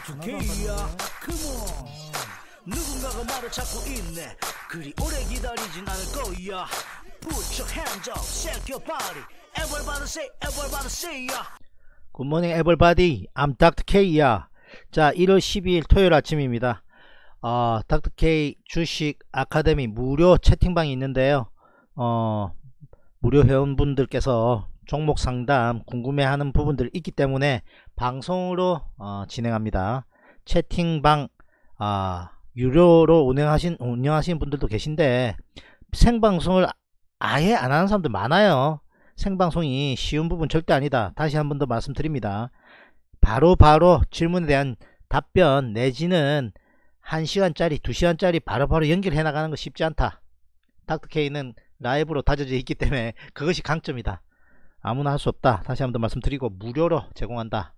닥터케이야 컴온 누군가가 말을 찾고 있네 그리 오래 기다리진 않을 거야 Put your hands up, shake your body everybody say ya 굿모닝 에벌바디 I'm Dr. K야. 자 1월 12일 토요일 아침입니다. Dr. K 주식 아카데미 무료 채팅방이 있는데요. 무료 회원분들께서 종목 상담 궁금해하는 부분들 있기 때문에 방송으로 진행합니다. 채팅방 유료로 운영하시는 분들도 계신데 생방송을 아예 안 하는 사람들 많아요. 생방송이 쉬운 부분 절대 아니다. 다시 한 번 더 말씀드립니다. 바로 질문에 대한 답변 내지는 1시간짜리 2시간짜리 바로바로 연결해 나가는 거 쉽지 않다. 닥터케이는 라이브로 다져져 있기 때문에 그것이 강점이다. 아무나 할 수 없다. 다시 한 번 더 말씀드리고 무료로 제공한다.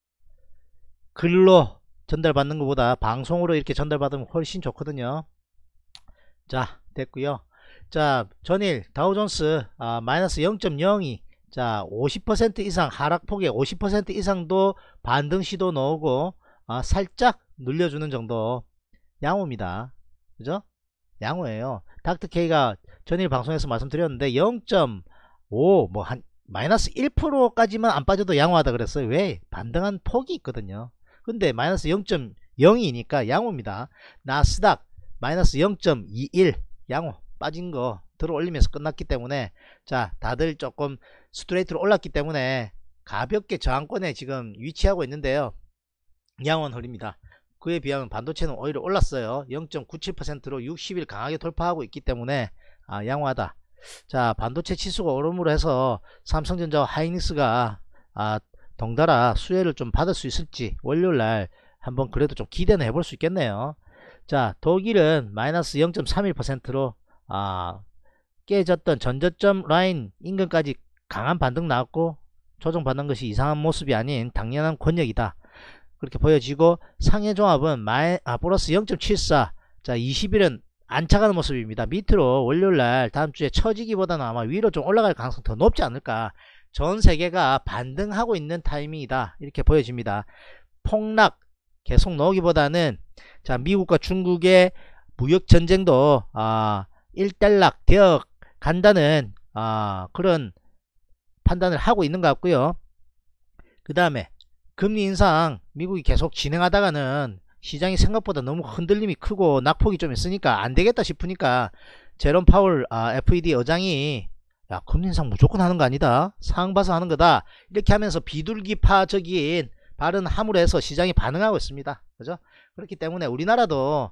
글로 전달받는 것보다 방송으로 이렇게 전달받으면 훨씬 좋거든요. 자 됐고요. 자 전일 다우존스 마이너스 0.02 자 50% 이상 하락폭에 50% 이상도 반등 시도 나오고 살짝 눌려주는 정도 양호입니다. 그죠? 양호예요. 닥터케이가 전일 방송에서 말씀드렸는데 0.5 뭐 한 마이너스 1%까지만 안 빠져도 양호하다 그랬어요. 왜? 반등한 폭이 있거든요. 근데 마이너스 0.02니까 양호입니다. 나스닥 마이너스 0.21 양호 빠진 거 들어 올리면서 끝났기 때문에 자 다들 조금 스트레이트로 올랐기 때문에 가볍게 저항권에 지금 위치하고 있는데요. 양호한 흐름입니다. 그에 비하면 반도체는 오히려 올랐어요. 0.97%로 60일 강하게 돌파하고 있기 때문에 양호하다. 자 반도체 치수가 오름으로 해서 삼성전자와 하이닉스가 덩달아 수혜를 좀 받을 수 있을지 월요일날 한번 그래도 좀 기대는 해볼 수 있겠네요. 자 독일은 마이너스 0.31%로 깨졌던 전저점 라인 인근까지 강한 반등 나왔고 조정받는 것이 이상한 모습이 아닌 당연한 권역이다 그렇게 보여지고 상해종합은 플러스 0.74 자 20일은 안차가는 모습입니다. 밑으로 월요일날 다음주에 처지기보다는 아마 위로 좀 올라갈 가능성이 더 높지 않을까. 전세계가 반등하고 있는 타이밍이다 이렇게 보여집니다. 폭락 계속 나오기보다는 자 미국과 중국의 무역전쟁도 일단락 되어 간다는 그런 판단을 하고 있는 것 같고요. 그 다음에 금리 인상 미국이 계속 진행하다가는 시장이 생각보다 너무 흔들림이 크고 낙폭이 좀 있으니까 안되겠다 싶으니까 제롬 파월 FED 의장이 야 금리 인상 무조건 하는 거 아니다 상황 봐서 하는 거다 이렇게 하면서 비둘기파적인 발언을 함으로 해서 시장이 반응하고 있습니다. 그죠? 그렇기 때문에 우리나라도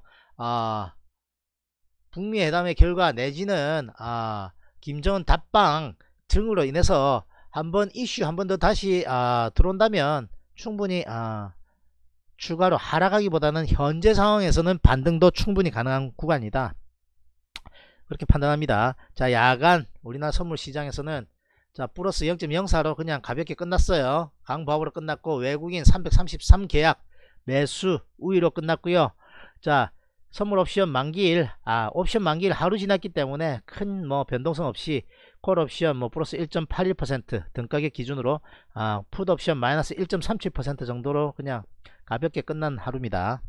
북미 회담의 결과 내지는 김정은 답방 등으로 인해서 한번 이슈 한 번 더 다시 들어온다면 충분히 추가로 하락하기보다는 현재 상황에서는 반등도 충분히 가능한 구간이다 그렇게 판단합니다. 자 야간 우리나라 선물 시장에서는 자 플러스 0.04로 그냥 가볍게 끝났어요. 강보합으로 끝났고 외국인 333 계약 매수 우위로 끝났고요. 자 선물 옵션 만기일 옵션 만기일 하루 지났기 때문에 큰 뭐 변동성 없이 콜 옵션 뭐 플러스 1.81% 등가격 기준으로 풋 옵션 마이너스 1.37% 정도로 그냥 가볍게 끝난 하루입니다.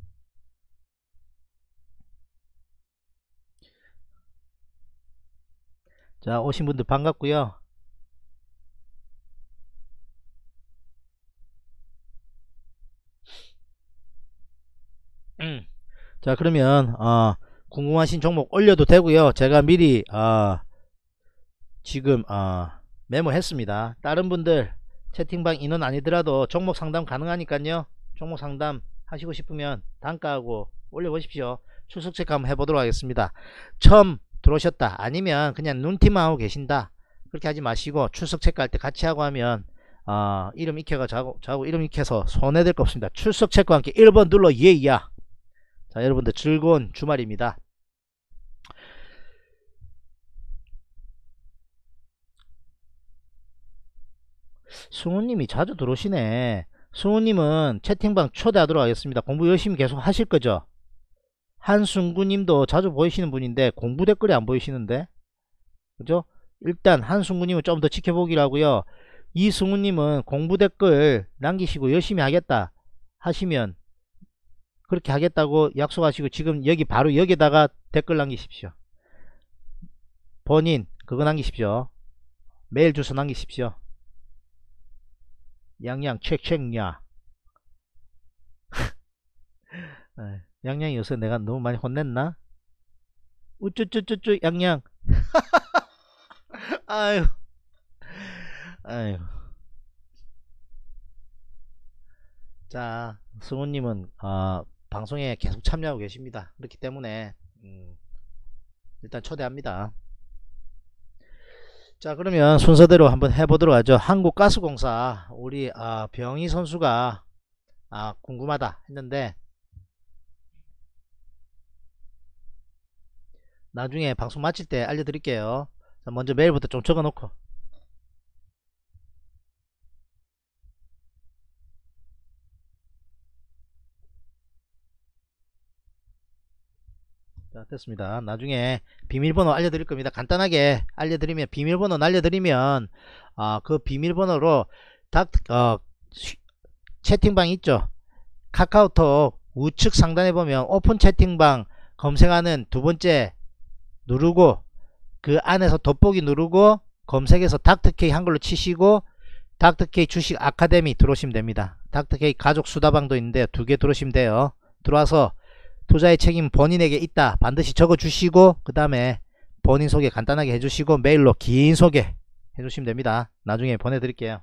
자 오신 분들 반갑고요. 자 그러면 궁금하신 종목 올려도 되고요. 제가 미리 지금 메모했습니다. 다른 분들 채팅방 인원 아니더라도 종목 상담 가능하니까요. 종목 상담 하시고 싶으면 단가하고 올려보십시오. 출석 체크 한번 해보도록 하겠습니다. 처음 들어오셨다 아니면 그냥 눈팅만 하고 계신다 그렇게 하지 마시고 출석 체크할 때 같이 하고 하면 이름 익혀가 자고 이름 익혀서 손해될 거 없습니다. 출석 체크와 함께 1번 눌러 예야. 자 여러분들 즐거운 주말입니다. 승우님이 자주 들어오시네. 승우님은 채팅방 초대하도록 하겠습니다. 공부 열심히 계속 하실 거죠? 한순구님도 자주 보이시는 분인데 공부 댓글이 안 보이시는데 그죠? 일단 한순구님은 좀 더 지켜보기로 하고요. 이승우님은 공부 댓글 남기시고 열심히 하겠다 하시면 그렇게 하겠다고 약속하시고 지금 여기 바로 여기다가 댓글 남기십시오. 본인 그거 남기십시오. 메일 주소 남기십시오. 양양 책책냐. 양양이 요새 내가 너무 많이 혼냈나? 우쭈쭈쭈쭈 양양. 아유 아유. 자, 승우님은 방송에 계속 참여하고 계십니다. 그렇기 때문에 일단 초대합니다. 자, 그러면 순서대로 한번 해보도록 하죠. 한국가스공사 우리 병희 선수가 궁금하다 했는데 나중에 방송 마칠 때 알려드릴게요. 자, 먼저 메일부터 좀 적어놓고. 자, 됐습니다. 나중에 비밀번호 알려드릴 겁니다. 간단하게 알려드리면, 비밀번호 알려드리면 그 비밀번호로 채팅방 있죠. 카카오톡 우측 상단에 보면 오픈 채팅방 검색하는 두 번째 누르고 그 안에서 돋보기 누르고 검색해서 닥터케이 한글로 치시고 닥터케이 주식 아카데미 들어오시면 됩니다. 닥터케이 가족 수다방도 있는데 두 개 들어오시면 돼요. 들어와서 투자의 책임 본인에게 있다 반드시 적어 주시고 그 다음에 본인 소개 간단하게 해주시고 메일로 긴 소개 해주시면 됩니다. 나중에 보내드릴게요.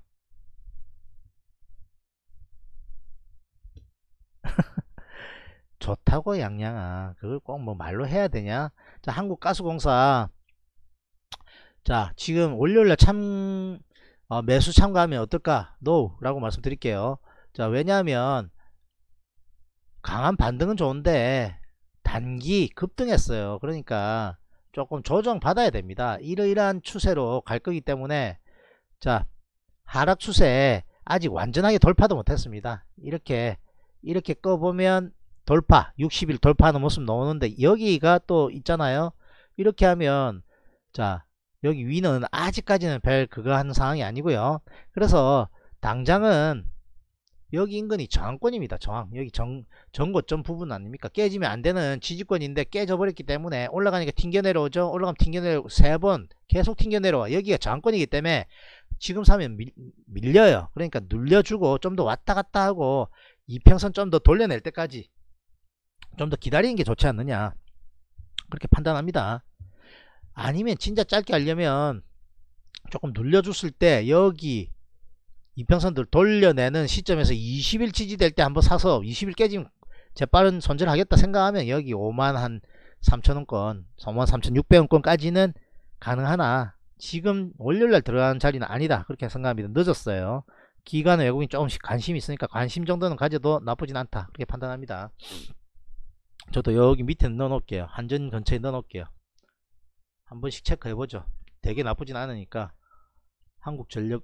좋다고 양양아, 그걸 꼭 뭐 말로 해야 되냐. 자, 한국가스공사 자 지금 월요일날 매수 참가하면 어떨까? NO 라고 말씀드릴게요. 자, 왜냐하면 강한 반등은 좋은데 단기 급등했어요. 그러니까 조금 조정 받아야 됩니다. 이러이러한 추세로 갈 거기 때문에 자, 하락 추세 아직 완전하게 돌파도 못했습니다. 이렇게 꺼보면 돌파 60일 돌파하는 모습 나오는데 여기가 또 있잖아요. 이렇게 하면 자, 여기 위는 아직까지는 별 그거 하는 상황이 아니고요. 그래서 당장은 여기 인근이 저항권입니다. 저항. 여기 정고점 부분 아닙니까? 깨지면 안 되는 지지권인데 깨져버렸기 때문에 올라가니까 튕겨 내려오죠. 올라가면 튕겨 내려오고 3번 계속 튕겨 내려와. 여기가 저항권이기 때문에 지금 사면 밀려요. 그러니까 눌려주고 좀 더 왔다 갔다 하고 이평선 좀 더 돌려낼 때까지 좀 더 기다리는 게 좋지 않느냐, 그렇게 판단합니다. 아니면 진짜 짧게 하려면 조금 눌려줬을 때 여기 이평선들 돌려내는 시점에서 20일 지지될 때 한번 사서 20일 깨지면 재빠른 손절하겠다 생각하면 여기 5만 한 3천원권 53,600원권까지는 가능하나 지금 월요일날 들어가는 자리는 아니다, 그렇게 생각합니다. 늦었어요. 기관 외국인 조금씩 관심이 있으니까 관심 정도는 가져도 나쁘진 않다, 그렇게 판단합니다. 저도 여기 밑에 넣어 놓을게요. 한전 근처에 넣어 놓을게요. 한 번씩 체크해 보죠. 되게 나쁘진 않으니까. 한국전력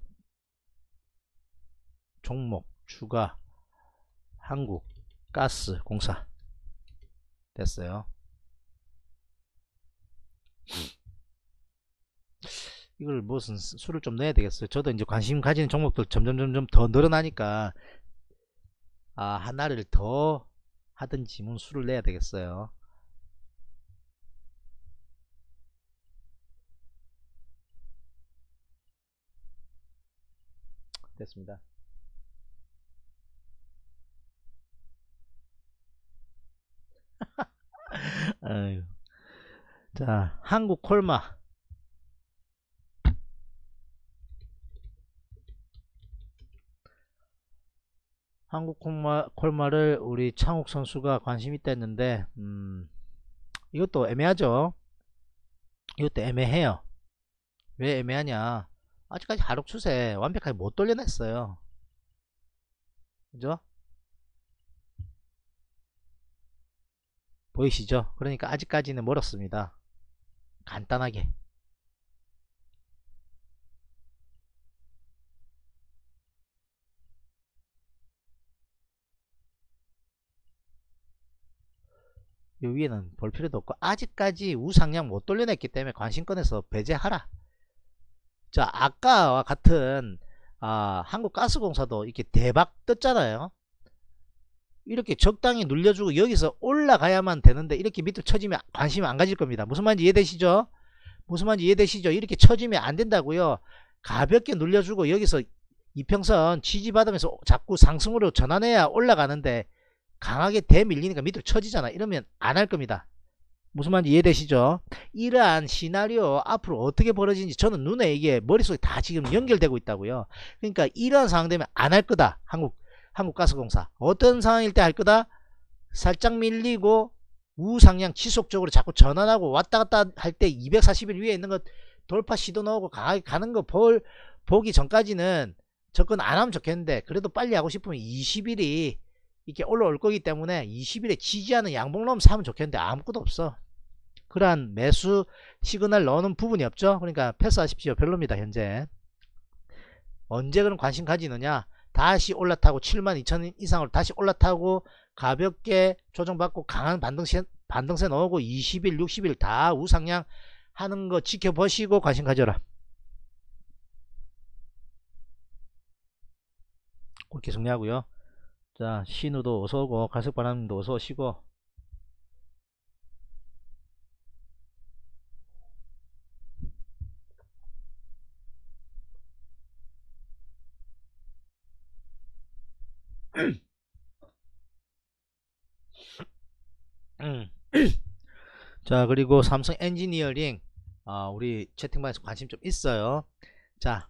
종목 추가 한국가스공사 됐어요. 이걸 무슨 수를 좀 넣어야 되겠어요. 저도 이제 관심 가지는 종목들 점점 더 늘어나니까 하나를 더 하든지 뭐 수를 내야 되겠어요. 됐습니다. 아유. 자, 한국콜마 한국콜마를 우리 창욱 선수가 관심 있다 했는데 이것도 애매하죠. 이것도 애매해요. 왜 애매하냐, 아직까지 하락 추세 완벽하게 못 돌려냈어요. 그죠? 보이시죠? 그러니까 아직까지는 멀었습니다. 간단하게 요 위에는 볼 필요도 없고 아직까지 우상향 못 돌려냈기 때문에 관심권에서 배제하라. 자, 아까와 같은 한국가스공사도 이렇게 대박 떴잖아요. 이렇게 적당히 눌려주고 여기서 올라가야만 되는데 이렇게 밑으로 쳐지면 관심이 안 가질 겁니다. 무슨 말인지 이해되시죠? 무슨 말인지 이해되시죠? 이렇게 쳐지면 안 된다고요. 가볍게 눌려주고 여기서 이평선 지지받으면서 자꾸 상승으로 전환해야 올라가는데 강하게 대밀리니까 밑으로 쳐지잖아. 이러면 안 할 겁니다. 무슨 말인지 이해되시죠? 이러한 시나리오 앞으로 어떻게 벌어지는지 저는 눈에 이게 머릿속에 다 지금 연결되고 있다고요. 그러니까 이러한 상황 되면 안 할 거다. 한국가스공사 어떤 상황일 때 할 거다? 살짝 밀리고 우상향 지속적으로 자꾸 전환하고 왔다 갔다 할 때 240일 위에 있는 것 돌파 시도 나오고 강하게 가는 거 보기 전까지는 접근 안 하면 좋겠는데, 그래도 빨리 하고 싶으면 20일이 이렇게 올라올 거기 때문에 20일에 지지하는 양봉 사면 좋겠는데 아무것도 없어. 그러한 매수 시그널 넣는 부분이 없죠. 그러니까 패스하십시오. 별로입니다. 현재. 언제 그런 관심 가지느냐? 다시 올라타고 72,000원 이상으로 다시 올라타고 가볍게 조정받고 강한 반등세 넣고 20일 60일 다 우상향 하는 거 지켜보시고 관심 가져라. 그렇게 정리하고요. 자, 신우도 어서오고 갈색바람님도 어서오시고. 자, 그리고 삼성 엔지니어링 우리 채팅방에서 관심 좀 있어요. 자,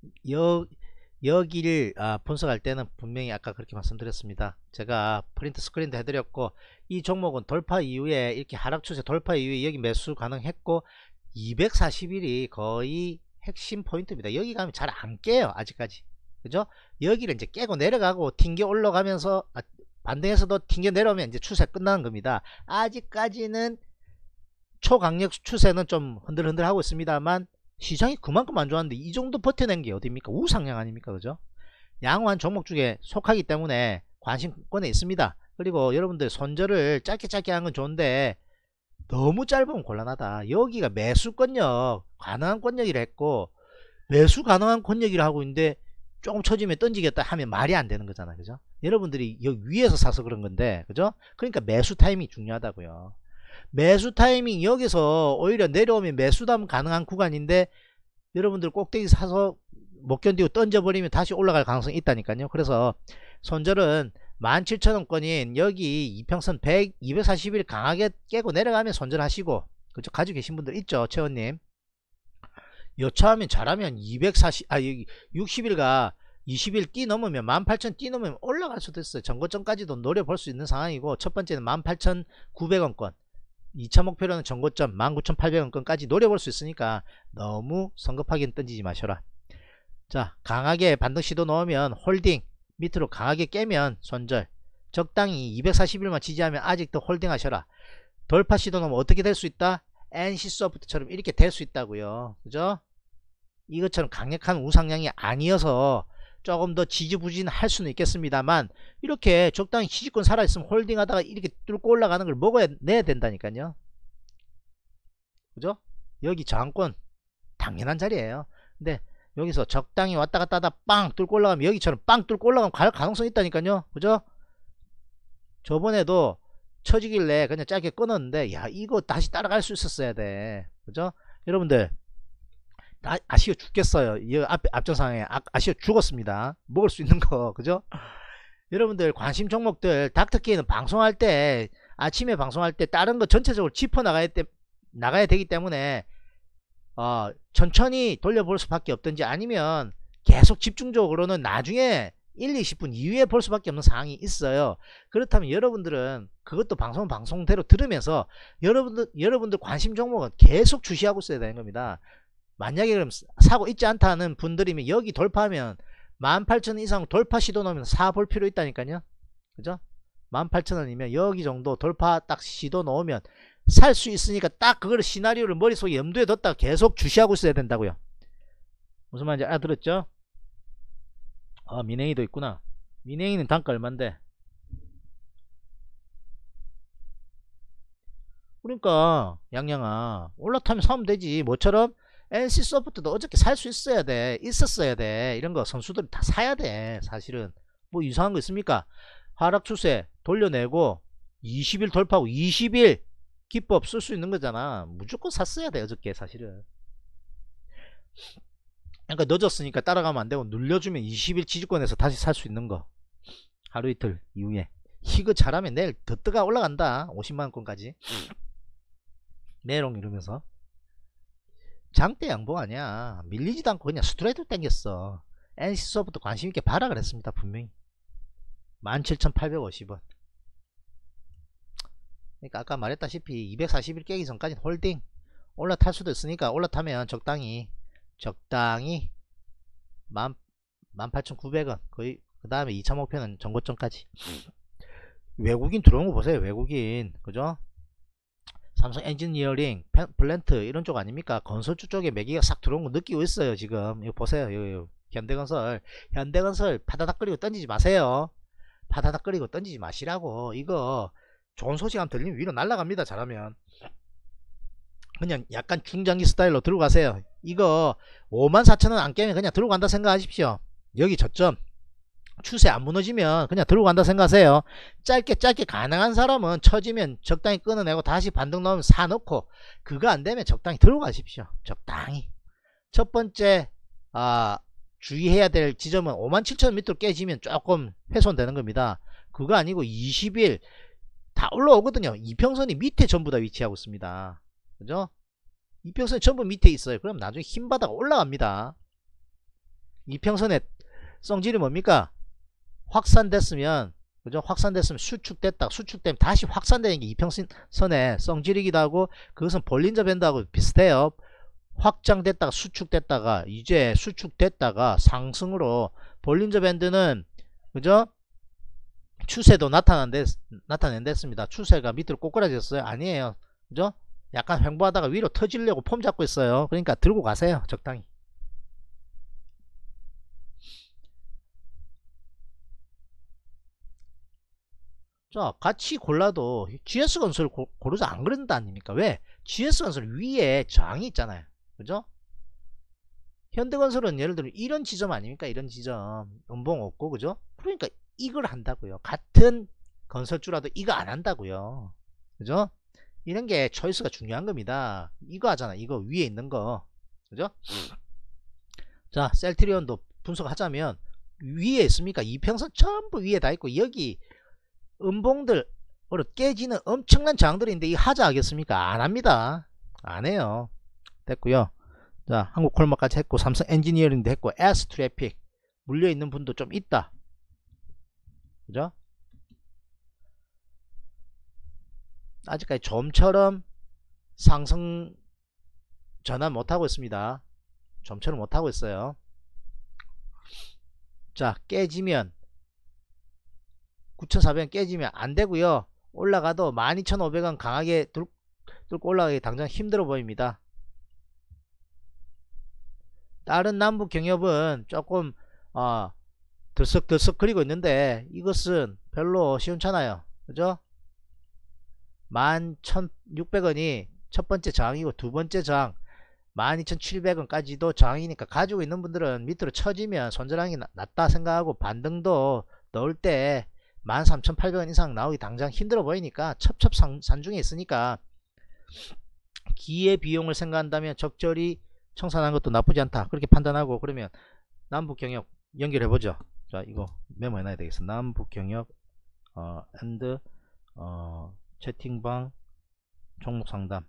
여기를 분석할 때는 분명히 아까 그렇게 말씀드렸습니다. 제가 프린트 스크린도 해드렸고, 이 종목은 돌파 이후에 이렇게 하락 추세 돌파 이후에 여기 매수 가능했고 240일이 거의 핵심 포인트입니다. 여기 가면 잘 안 깨요 아직까지. 그죠? 여기를 이제 깨고 내려가고 튕겨 올라가면서 반등에서도 튕겨 내려오면 이제 추세 끝나는 겁니다. 아직까지는 초강력 추세는 좀 흔들흔들 하고 있습니다만 시장이 그만큼 안 좋았는데 이 정도 버텨낸 게 어딥니까? 우상향 아닙니까? 그죠? 양호한 종목 중에 속하기 때문에 관심권에 있습니다. 그리고 여러분들 손절을 짧게 하는 건 좋은데 너무 짧으면 곤란하다. 여기가 매수 권역 가능한 권역이라 했고 매수 가능한 권역이라 하고 있는데 조금 처지면 던지겠다 하면 말이 안 되는 거잖아. 그죠? 여러분들이 여기 위에서 사서 그런 건데, 그죠? 그러니까 매수 타이밍이 중요하다고요. 매수 타이밍 여기서 오히려 내려오면 매수담 가능한 구간인데 여러분들 꼭대기 사서 못 견디고 던져버리면 다시 올라갈 가능성이 있다니까요. 그래서 손절은 17,000원권인 여기 이평선 240일 강하게 깨고 내려가면 손절하시고, 그죠? 가지고 계신 분들 있죠, 채원님. 여차하면 잘하면 60일가 20일 뛰넘으면 18,000 뛰넘으면 올라갈 수도 있어요. 전고점까지도 노려볼 수 있는 상황이고, 첫 번째는 18,900원권, 2차 목표로는 전고점 19,800원권까지 노려볼 수 있으니까 너무 성급하게 던지지 마셔라. 자, 강하게 반등 시도 넣으면 홀딩, 밑으로 강하게 깨면 손절, 적당히 240일만 지지하면 아직도 홀딩 하셔라. 돌파 시도 넣으면 어떻게 될 수 있다? NC소프트처럼 이렇게 될 수 있다고요. 그죠? 이것처럼 강력한 우상향이 아니어서 조금 더 지지부진할 수는 있겠습니다만 이렇게 적당히 지지권 살아있으면 홀딩하다가 이렇게 뚫고 올라가는 걸 먹어내야 된다니까요. 그죠? 여기 저항권 당연한 자리예요. 근데 여기서 적당히 왔다 갔다 하다 빵 뚫고 올라가면 여기처럼 빵 뚫고 올라가면 갈 가능성이 있다니까요. 그죠? 저번에도 쳐지길래 그냥 짧게 끊었는데 야, 이거 다시 따라갈 수 있었어야 돼. 그죠? 여러분들 아쉬워 죽겠어요. 이 앞전 상황에 아쉬워 죽었습니다. 먹을 수 있는 거. 그죠? 여러분들 관심 종목들 닥터케이는 방송할 때, 아침에 방송할 때 다른 거 전체적으로 짚어 나가야 되기 때문에 천천히 돌려볼 수밖에 없든지 아니면 계속 집중적으로는 나중에 1, 20분 이후에 볼 수밖에 없는 상황이 있어요. 그렇다면 여러분들은 그것도 방송대로 들으면서 여러분들 관심 종목은 계속 주시하고 있어야 되는 겁니다. 만약에 그럼 사고 있지 않다는 분들이면 여기 돌파하면 18,000원 이상 돌파 시도 넣으면 사 볼 필요 있다니까요. 그죠? 18,000원이면 여기 정도 돌파 딱 시도 넣으면 살 수 있으니까 딱 그걸 시나리오를 머릿속에 염두에 뒀다가 계속 주시하고 있어야 된다고요. 무슨 말인지 알아들었죠? 민행이도 있구나. 민행이는 단가 얼만데? 그러니까 양양아 올라타면 사면 되지. 뭐처럼 NC소프트도 어저께 살 수 있어야 돼. 있었어야 돼. 이런 거 선수들이 다 사야 돼. 사실은 뭐 이상한 거 있습니까? 하락 추세 돌려내고 20일 돌파하고 20일 기법 쓸 수 있는 거잖아. 무조건 샀어야 돼 어저께 사실은. 그러니까 늦었으니까 따라가면 안 되고 눌려주면 20일 지지권에서 다시 살 수 있는 거. 하루 이틀 이후에 이거 잘하면 내일 더 뜨가 올라간다. 50만원권까지 메롱 이러면서. 장대 양봉 아니야. 밀리지도 않고 그냥 스트레이트 땡겼어. NC소프트 관심있게 봐라 그랬습니다. 분명히 17,850원. 그러니까 아까 말했다시피 241 깨기 전까지 홀딩. 올라탈 수도 있으니까 올라타면 적당히 18,900원 거의. 그 다음에 2차 목표는 전고점까지. 외국인 들어온 거 보세요. 외국인 그죠? 삼성 엔지니어링, 플랜트 이런 쪽 아닙니까? 건설주 쪽에 매기가 싹 들어온 거 느끼고 있어요. 지금 이거 보세요. 이거 현대건설 파다닥거리고 던지지 마세요. 파다닥거리고 던지지 마시라고. 이거 좋은 소식 한번 들리면 위로 날아갑니다. 잘하면 그냥 약간 중장기 스타일로 들고 가세요. 이거 54,000원 안 깨면 그냥 들고 간다 생각하십시오. 여기 저점 추세 안 무너지면 그냥 들고 간다 생각하세요. 짧게 가능한 사람은 처지면 적당히 끊어내고 다시 반등 넣으면 사놓고, 그거 안되면 적당히 들고 가십시오. 적당히. 첫 번째 주의해야 될 지점은 57,000원 밑으로 깨지면 조금 훼손되는 겁니다. 그거 아니고 20일 다 올라오거든요. 이평선이 밑에 전부 다 위치하고 있습니다. 그죠? 이평선이 전부 밑에 있어요. 그럼 나중에 힘바다가 올라갑니다. 이평선의 성질이 뭡니까? 확산됐으면, 그죠? 확산됐으면 수축되면 다시 확산되는 게 이평선의 성질이기도 하고, 그것은 볼린저 밴드하고 비슷해요. 확장됐다가 수축됐다가 이제 수축됐다가 상승으로. 볼린저 밴드는 그죠? 추세도 나타낸댔습니다. 추세가 밑으로 꼬꾸라졌어요? 아니에요. 그죠? 약간 횡보하다가 위로 터지려고 폼 잡고 있어요. 그러니까 들고 가세요. 적당히. 자, 같이 골라도 GS건설 고르자 안 그런다 아닙니까? 왜? GS건설 위에 저항이 있잖아요. 그죠? 현대건설은 예를 들어 이런 지점 아닙니까? 이런 지점 연봉 없고, 그죠? 그러니까 이걸 한다고요. 같은 건설주라도 이거 안 한다고요. 그죠? 이런 게 초이스가 중요한 겁니다. 이거 하잖아. 이거 위에 있는 거. 그죠? 자, 셀트리온도 분석하자면 위에 있습니까? 이평선 전부 위에 다 있고, 여기 음봉들 깨지는 엄청난 저항들이 있는데 이 하자 하겠습니까? 안 합니다. 안 해요. 됐고요. 자, 한국콜마까지 했고, 삼성 엔지니어링도 했고, S트래픽 물려있는 분도 좀 있다. 그죠? 아직까지 좀처럼 상승 전환 못하고 있습니다. 좀처럼 못하고 있어요. 자, 깨지면 9,400원 깨지면 안되고요. 올라가도 12,500원 강하게 뚫고 올라가기 당장 힘들어 보입니다. 다른 남북 경협은 조금 들썩들썩거리고 있는데 이것은 별로 시원찮아요. 그죠? 11,600원이 첫 번째 저항이고, 두 번째 저항 12,700원까지도 저항이니까 가지고 있는 분들은 밑으로 쳐지면 손절항이 낮다 생각하고, 반등도 넣을 때 13,800원 이상 나오기 당장 힘들어 보이니까 첩첩 산중에 있으니까 기회비용을 생각한다면 적절히 청산한 것도 나쁘지 않다, 그렇게 판단하고. 그러면 남북경협 연결해보죠. 자, 이거 메모해놔야 되겠어. 남북경협 엔드 채팅방 종목상담.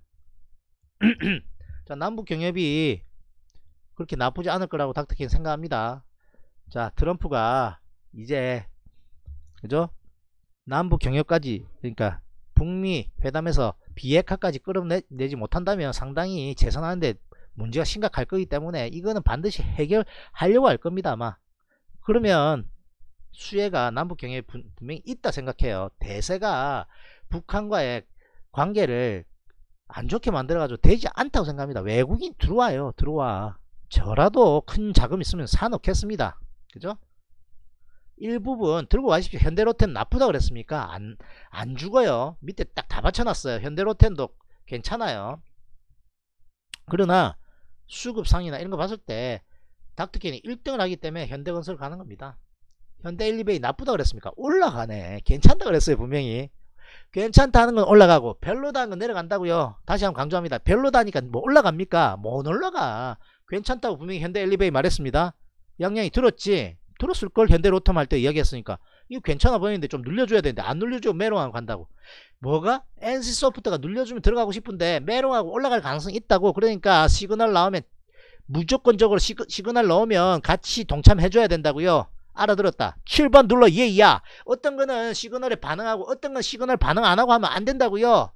자, 남북경협이 그렇게 나쁘지 않을 거라고 닥터킹 생각합니다. 자, 트럼프가 이제 그죠? 남북경협까지, 그러니까 북미 회담에서 비핵화까지 끌어내지 못한다면 상당히 재선하는데 문제가 심각할 거기 때문에 이거는 반드시 해결하려고 할 겁니다 아마. 그러면 수혜가 남북경협에 분명히 있다 생각해요. 대세가 북한과의 관계를 안 좋게 만들어가지고 되지 않다고 생각합니다. 외국인 들어와요. 들어와. 저라도 큰 자금 있으면 사놓겠습니다. 그죠? 일부분 들고 가십시오. 현대로템 나쁘다 그랬습니까? 안 죽어요. 밑에 딱 다 받쳐놨어요. 현대로템도 괜찮아요. 그러나 수급상이나 이런 거 봤을 때 닥터캔이 1등을 하기 때문에 현대건설 가는 겁니다. 현대 일리베이 나쁘다 그랬습니까? 올라가네. 괜찮다 그랬어요 분명히. 괜찮다는 건 올라가고 별로다는 건 내려간다고요. 다시 한번 강조합니다. 별로다니까 뭐 올라갑니까? 못 올라가. 괜찮다고 분명히 현대 엘리베이 말했습니다. 양양이 들었지? 들었을걸. 현대로텀 할 때 이야기했으니까 이거 괜찮아 보이는데 좀 늘려줘야 되는데 안 늘려주면 메롱하고 간다고. 뭐가? NC소프트가 늘려주면 들어가고 싶은데 메롱하고 올라갈 가능성이 있다고. 그러니까 시그널 나오면 무조건적으로 시그널 넣으면 같이 동참해줘야 된다고요. 알아들었다. 7번 눌러. 예야. 어떤 거는 시그널에 반응하고 어떤 건 시그널 반응 안 하고 하면 안 된다고요.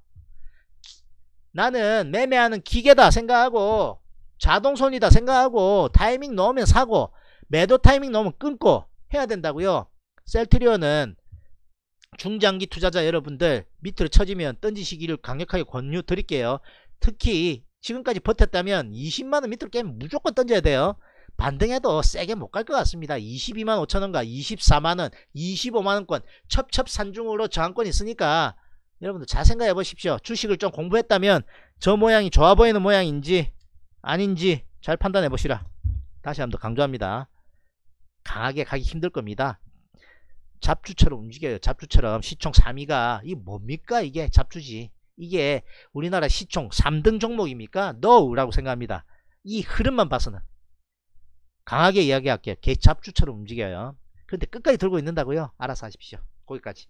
나는 매매하는 기계다 생각하고 자동손이다 생각하고 타이밍 넣으면 사고 매도 타이밍 넣으면 끊고 해야 된다고요. 셀트리온은 중장기 투자자 여러분들 밑으로 쳐지면 던지시기를 강력하게 권유 드릴게요. 특히 지금까지 버텼다면 20만원 밑으로 깨면 무조건 던져야 돼요. 반등해도 세게 못 갈 것 같습니다. 22만 5천원과 24만원 25만원권 첩첩산중으로 저항권이 있으니까 여러분들 잘 생각해 보십시오. 주식을 좀 공부했다면 저 모양이 좋아 보이는 모양인지 아닌지 잘 판단해 보시라. 다시 한번 더 강조합니다. 강하게 가기 힘들 겁니다. 잡주처럼 움직여요. 잡주처럼 시총 3위가 이게 뭡니까? 이게 잡주지. 이게 우리나라 시총 3등 종목입니까? NO라고 생각합니다. 이 흐름만 봐서는 강하게 이야기할게요. 개 잡주처럼 움직여요. 그런데 끝까지 들고 있는다고요? 알아서 하십시오. 거기까지.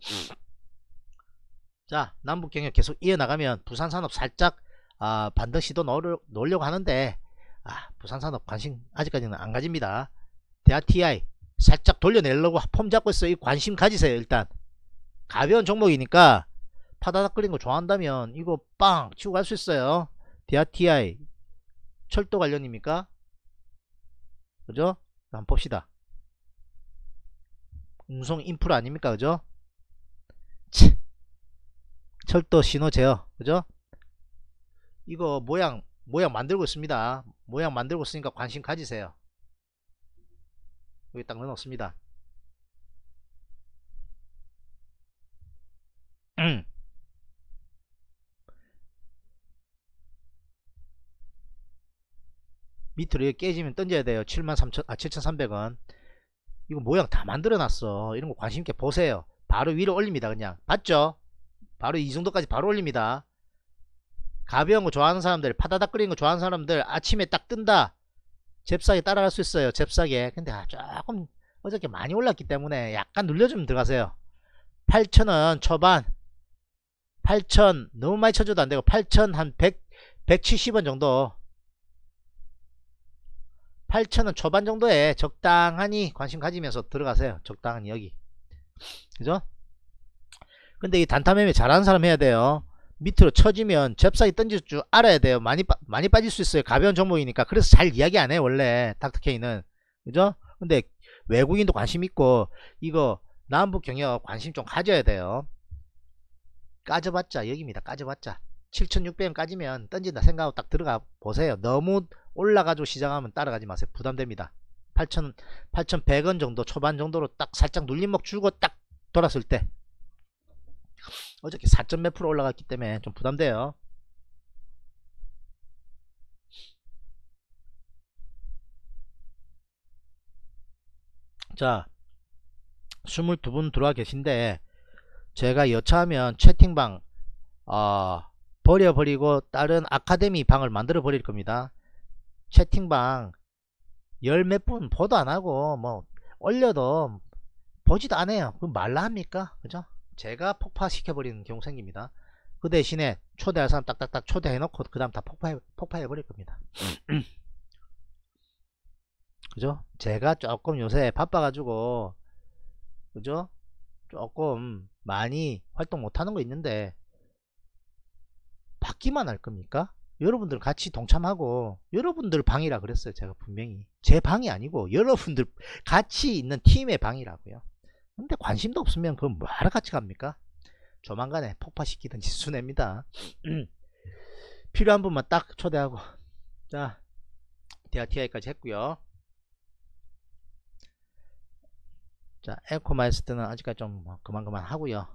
자, 남북경협 계속 이어나가면 부산산업 살짝 반등 시도 놓으려고 하는데 부산산업 관심 아직까지는 안 가집니다. 대하 TI 살짝 돌려내려고 폼 잡고 있어요. 이 관심 가지세요. 일단 가벼운 종목이니까 파다닥거리는 거 좋아한다면 이거 빵 치고 갈 수 있어요. 대하 TI 철도 관련입니까? 그죠? 한번 봅시다. 운송 인프라 아닙니까? 그죠? 철도 신호 제어. 그죠? 이거 모양 만들고 있습니다. 모양 만들고 있으니까 관심 가지세요. 여기 딱 넣어놓습니다. 밑으로 이렇게 깨지면 던져야 돼요. 7,300원. 이거 모양 다 만들어놨어. 이런 거 관심있게 보세요. 바로 위로 올립니다. 그냥 봤죠? 바로 이 정도까지 바로 올립니다. 가벼운 거 좋아하는 사람들, 파다닥 끓이는 거 좋아하는 사람들 아침에 딱 뜬다. 잽싸게 따라갈 수 있어요. 잽싸게. 근데 조금 어저께 많이 올랐기 때문에 약간 눌려주면 들어가세요. 8,000원 초반 8,000 너무 많이 쳐줘도 안되고 8,000 한 170원 정도 8,000원 초반 정도에 적당하니 관심 가지면서 들어가세요. 적당하니 여기. 그죠? 근데 이 단타 매매 잘하는 사람 해야 돼요. 밑으로 쳐지면 잽싸게 던질 줄 알아야 돼요. 많이 빠질 수 있어요. 가벼운 종목이니까. 그래서 잘 이야기 안 해 원래 닥터케이는. 그죠? 근데 외국인도 관심 있고 이거 남북 경협 관심 좀 가져야 돼요. 까져봤자 여기입니다. 까져봤자 7,600원 까지면 던진다 생각하고 딱 들어가 보세요. 너무 올라가지고 시작하면 따라가지 마세요. 부담됩니다. 8,100원 정도 초반 정도로 딱 살짝 눌림목 주고 딱 돌았을 때 어저께 4점 몇 프로 올라갔기 때문에 좀 부담돼요. 자, 22분 들어와 계신데 제가 여차하면 채팅방 버려버리고 다른 아카데미 방을 만들어 버릴 겁니다. 채팅방 열 몇 분 보도 안하고 뭐 올려도 보지도 않아요. 그럼 말라 합니까? 그죠? 제가 폭파시켜버리는 경우 생깁니다. 그 대신에 초대할 사람 딱딱딱 초대해놓고 그 다음 다 폭파해버릴 겁니다. 그죠? 제가 조금 요새 바빠가지고 그죠? 조금 많이 활동 못하는 거 있는데 받기만 할 겁니까? 여러분들 같이 동참하고 여러분들 방이라 그랬어요. 제가 분명히 제 방이 아니고 여러분들 같이 있는 팀의 방이라고요. 근데 관심도 없으면 그럼 뭐하러 같이 갑니까? 조만간에 폭파시키든지 순회입니다. 필요한 분만 딱 초대하고. 자, DRTI까지 했고요. 자, 에코마이스트는 아직까지 좀 그만 하고요.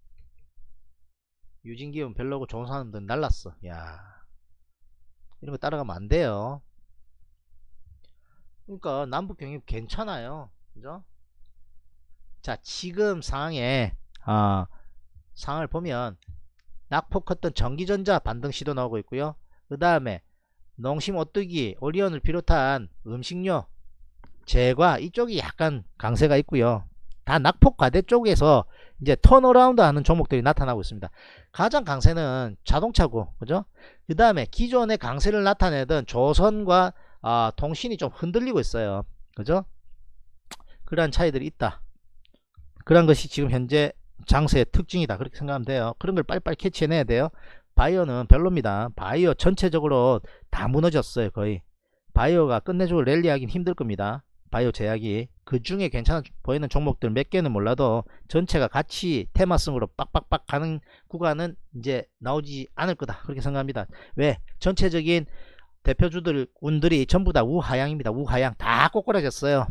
유진기운 별로고 좋은 사람들은 날랐어. 야, 이런 거 따라가면 안 돼요. 그러니까 남북경협 괜찮아요. 그죠? 자, 지금 상황에 상황을 보면 낙폭 컸던 전기전자 반등 시도 나오고 있고요. 그 다음에 농심, 오뚜기, 오리온을 비롯한 음식료, 제과 이쪽이 약간 강세가 있고요. 다 낙폭 과대 쪽에서 이제 턴어라운드 하는 종목들이 나타나고 있습니다. 가장 강세는 자동차고, 그죠? 그 다음에 기존의 강세를 나타내던 조선과 통신이 좀 흔들리고 있어요. 그죠? 그러한 차이들이 있다. 그런 것이 지금 현재 장세의 특징이다. 그렇게 생각하면 돼요. 그런 걸 빨리빨리 캐치해내야 돼요. 바이오는 별로입니다. 바이오 전체적으로 다 무너졌어요. 거의. 바이오가 끝내주고 랠리하긴 힘들 겁니다. 바이오 제약이. 그 중에 괜찮아 보이는 종목들 몇 개는 몰라도 전체가 같이 테마성으로 빡빡빡 가는 구간은 이제 나오지 않을 거다. 그렇게 생각합니다. 왜? 전체적인 대표주들 운들이 전부 다 우하향입니다. 우하향. 다 꼬꾸라졌어요.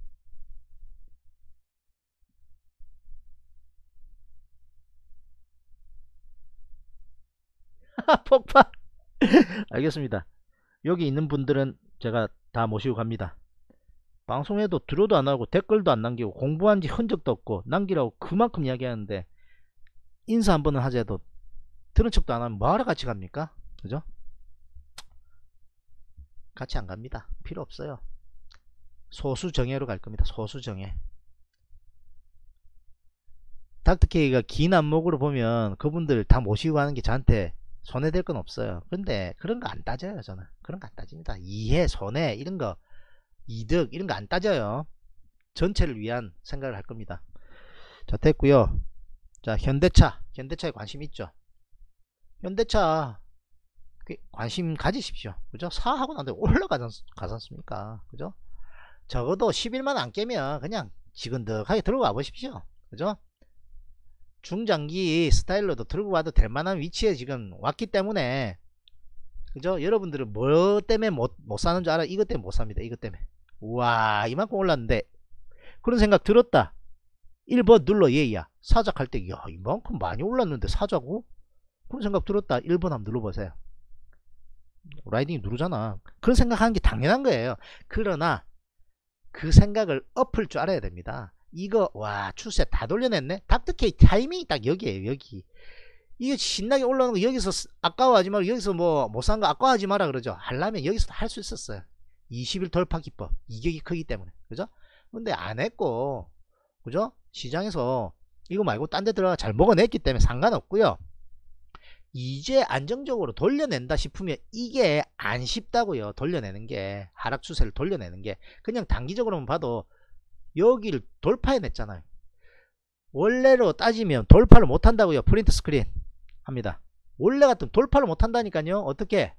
폭발. 알겠습니다. 여기 있는 분들은 제가 다 모시고 갑니다. 방송에도 들어도 안 하고 댓글도 안 남기고 공부한 지 흔적도 없고 남기라고 그만큼 이야기하는데 인사 한 번은 하자 해도 들은 척도 안 하면 뭐하러 같이 갑니까? 그죠? 같이 안 갑니다. 필요 없어요. 소수정예로 갈 겁니다. 소수정예. 닥터케이가 긴 안목으로 보면 그분들 다 모시고 가는 게 저한테 손해될 건 없어요. 근데 그런 거 안 따져요. 저는 그런 거 안 따집니다. 이해, 손해 이런 거, 이득 이런 거 안 따져요. 전체를 위한 생각을 할 겁니다. 자, 됐고요. 자, 현대차에 관심 있죠. 현대차 관심 가지십시오. 그죠? 사하고 난데 올라가지 않습니까? 그죠? 적어도 10일만 안 깨면 그냥 지근덕하게 들고 가 보십시오. 그죠? 중장기 스타일로도 들고 와도 될 만한 위치에 지금 왔기 때문에, 그죠? 여러분들은 뭐 때문에 못 사는 줄 알아? 이것 때문에 못 삽니다. 이것 때문에. 우와, 이만큼 올랐는데 그런 생각 들었다. 1번 눌러. 얘야 사작할 때 야 이만큼 많이 올랐는데 사자고? 그런 생각 들었다. 1번 한번 눌러보세요. 라이딩 누르잖아. 그런 생각하는 게 당연한 거예요. 그러나 그 생각을 엎을 줄 알아야 됩니다. 이거 와 추세 다 돌려냈네. 닥터케이 타이밍이 딱 여기에요. 여기 이게 신나게 올라오는 거 여기서 아까워하지 말고, 여기서 뭐 못 산 거 아까워하지 마라 그러죠. 하려면 여기서도 할 수 있었어요. 20일 돌파 기법, 이격이 크기 때문에. 그죠? 근데 안 했고, 그죠? 시장에서 이거 말고 딴 데 들어가 잘 먹어냈기 때문에 상관없고요. 이제 안정적으로 돌려낸다 싶으면 이게 안 쉽다고요. 돌려내는 게, 하락 추세를 돌려내는 게. 그냥 단기적으로만 봐도 여기를 돌파해냈잖아요. 원래로 따지면 돌파를 못한다고요. 프린트 스크린 합니다. 원래 같으면 돌파를 못한다니까요. 어떻게?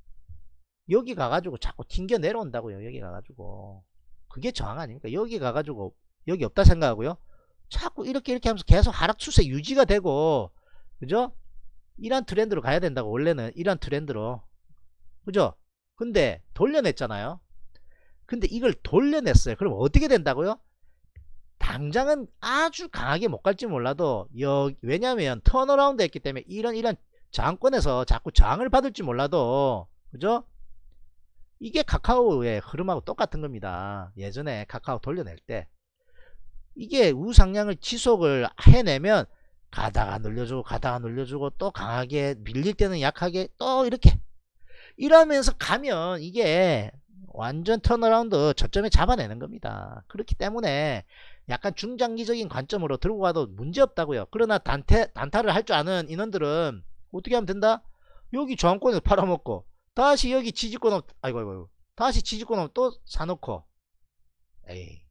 여기 가가지고 자꾸 튕겨 내려온다고요. 여기 가가지고. 그게 저항 아닙니까? 여기 가가지고 여기 없다 생각하고요. 자꾸 이렇게 하면서 계속 하락 추세 유지가 되고, 그죠? 이런 트렌드로 가야 된다고. 원래는 이런 트렌드로, 그죠? 근데 돌려냈잖아요. 근데 이걸 돌려냈어요. 그럼 어떻게 된다고요? 당장은 아주 강하게 못 갈지 몰라도 왜냐면 턴어라운드 했기 때문에 이런 저항권에서 자꾸 저항을 받을지 몰라도, 그죠? 이게 카카오의 흐름하고 똑같은 겁니다. 예전에 카카오 돌려낼 때 이게 우상향을 지속을 해내면 가다가 눌려주고 또 강하게 밀릴 때는 약하게 또 이렇게 이러면서 가면 이게 완전 턴어라운드 저점에 잡아내는 겁니다. 그렇기 때문에 약간 중장기적인 관점으로 들고 가도 문제없다고요. 그러나 단타를 할 줄 아는 인원들은 어떻게 하면 된다? 여기 저항권에서 팔아먹고 다시 여기 지지권 없, 아이고 다시 지지권 없 또 사놓고, 에이,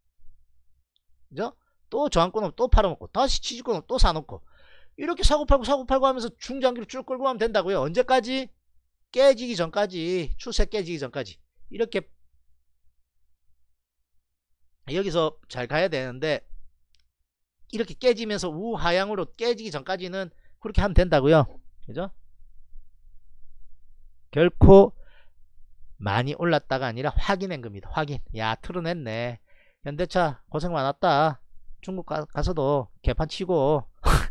그죠? 또 저항권 없 또 팔아먹고 다시 지지권 없 또 사놓고 이렇게 사고팔고 하면서 중장기로 쭉 끌고 가면 된다고요. 언제까지? 깨지기 전까지, 추세 깨지기 전까지. 이렇게 여기서 잘 가야 되는데 이렇게 깨지면서 우하향으로 깨지기 전까지는 그렇게 하면 된다고요. 그죠? 결코 많이 올랐다가 아니라 확인한 겁니다. 확인. 야, 틀어냈네. 현대차 고생 많았다. 중국 가서도 개판 치고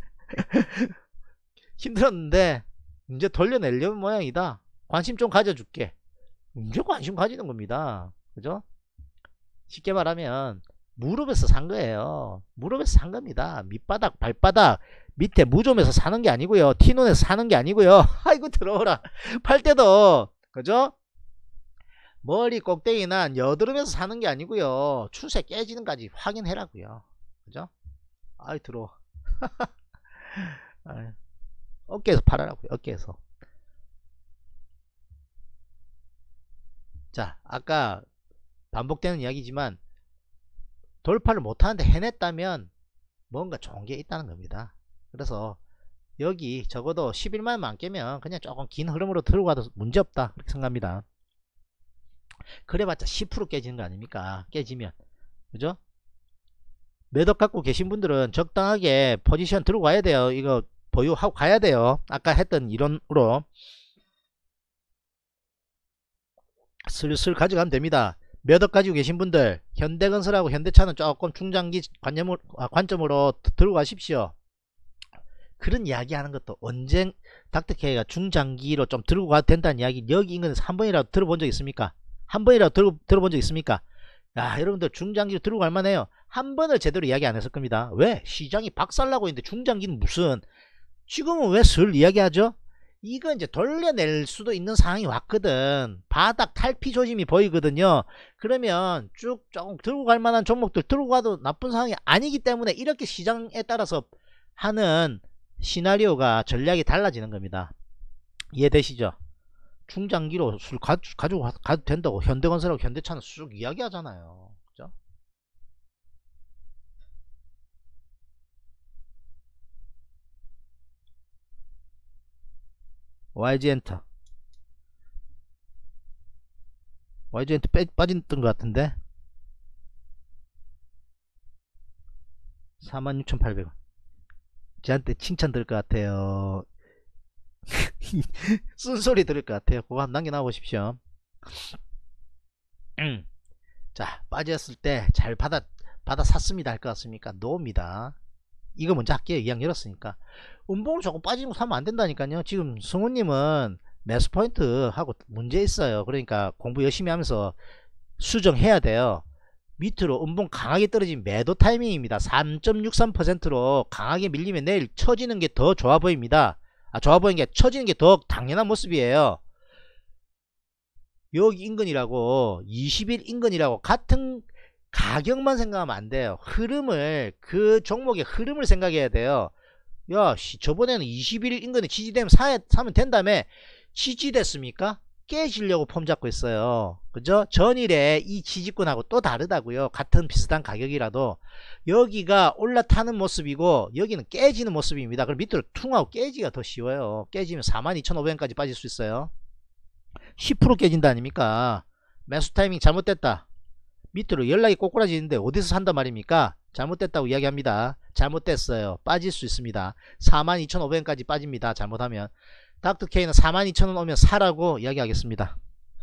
힘들었는데 이제 돌려내려는 모양이다. 관심 좀 가져줄게. 이제 관심 가지는 겁니다. 그죠? 쉽게 말하면 무릎에서 산 거예요. 무릎에서 산 겁니다. 밑바닥, 발바닥, 밑에 무좀에서 사는 게 아니고요. 티논에서 사는 게 아니고요. 아이고 들어오라. 팔 때도 그죠? 머리 꼭대기나 여드름에서 사는 게 아니고요. 추세 깨지는까지 확인해라고요. 그죠? 아이 들어와. 아이, 어깨에서 팔아라고요. 어깨에서. 자, 아까 반복되는 이야기지만 돌파를 못하는데 해냈다면 뭔가 좋은 게 있다는 겁니다. 그래서 여기 적어도 11만원만 안 깨면 그냥 조금 긴 흐름으로 들고 가도 문제없다 그렇게 생각합니다. 그래봤자 10% 깨지는 거 아닙니까? 깨지면 그죠? 매덕 갖고 계신 분들은 적당하게 포지션 들고 가야 돼요. 이거 보유하고 가야 돼요. 아까 했던 이론으로 슬슬 가져가면 됩니다. 매덕 가지고 계신 분들 현대건설하고 현대차는 조금 중장기 관점으로 들고 가십시오. 그런 이야기 하는 것도 언제 닥터케이가 중장기로 좀 들고 가도 된다는 이야기 여기 인근에서 한 번이라도 들어본 적 있습니까? 한 번이라도 들어본 적 있습니까? 야, 여러분들 중장기로 들고 갈 만해요. 한 번을 제대로 이야기 안 했을 겁니다. 왜? 시장이 박살나고 있는데 중장기는 무슨, 지금은 왜 슬 이야기하죠? 이거 이제 돌려낼 수도 있는 상황이 왔거든. 바닥 탈피 조짐이 보이거든요. 그러면 쭉 조금 들고 갈 만한 종목들 들고 가도 나쁜 상황이 아니기 때문에 이렇게 시장에 따라서 하는 시나리오가 전략이 달라지는 겁니다. 이해되시죠? 중장기로 술 가지고 가도 된다고 현대건설하고 현대차는 쭉 이야기하잖아요. 그죠? YG엔터 빠졌던 것 같은데 46,800원 저한테 칭찬 들을 것 같아요. 쓴소리 들을 것 같아요. 그거 한번 남겨놔 보십시오. 자, 빠졌을 때 잘 받아 샀습니다 할 것 같습니까? 노입니다. 이거 먼저 할게요. 이왕 열었으니까. 운봉을 조금 빠지는 거 사면 안 된다니까요. 지금 승우님은 매수 포인트 하고 문제 있어요. 그러니까 공부 열심히 하면서 수정해야 돼요. 밑으로 운봉 강하게 떨어진 매도 타이밍입니다. 3.63%로 강하게 밀리면 내일 처지는 게 더 좋아 보입니다. 좋아 보이는 게 처지는 게 더 당연한 모습이에요. 여기 인근이라고 20일 인근이라고 같은 가격만 생각하면 안 돼요. 흐름을, 그 종목의 흐름을 생각해야 돼요. 야, 저번에는 21일 인근에 지지되면 사면 된다며. 지지됐습니까? 깨지려고 폼 잡고 있어요. 그죠? 전일에 이 지지권하고 또 다르다고요. 같은 비슷한 가격이라도 여기가 올라타는 모습이고 여기는 깨지는 모습입니다. 그럼 밑으로 퉁하고 깨지가 더 쉬워요. 깨지면 42,500원까지 빠질 수 있어요. 10% 깨진다 아닙니까? 매수 타이밍 잘못됐다. 밑으로 연락이 꼬꾸라지는데 어디서 산단 말입니까? 잘못됐다고 이야기합니다. 잘못됐어요. 빠질 수 있습니다. 42,500원까지 빠집니다. 잘못하면. 닥터케이는 42,000원 오면 사라고 이야기하겠습니다.